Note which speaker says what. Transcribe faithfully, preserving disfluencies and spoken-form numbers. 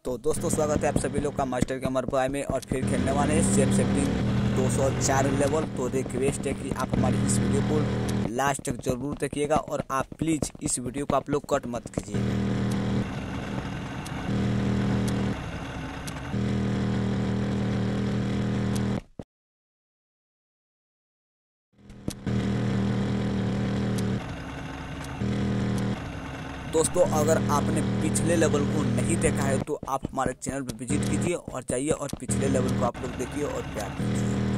Speaker 1: तो दोस्तों स्वागत है आप सभी लोग का मास्टर गेमर बॉय में। और फिर खेलने वाले हैं सेफ सेफ्टी दो सौ चार लेवल। तो रिक्वेस्ट है कि आप हमारी इस वीडियो को लास्ट तक जरूर देखिएगा और आप प्लीज़ इस वीडियो को आप लोग कट मत कीजिएगा। दोस्तों अगर आपने पिछले लेवल को नहीं देखा है तो आप हमारे चैनल पर विजिट कीजिए और जाइए और पिछले लेवल को आप लोग देखिए और प्यार दीजिए।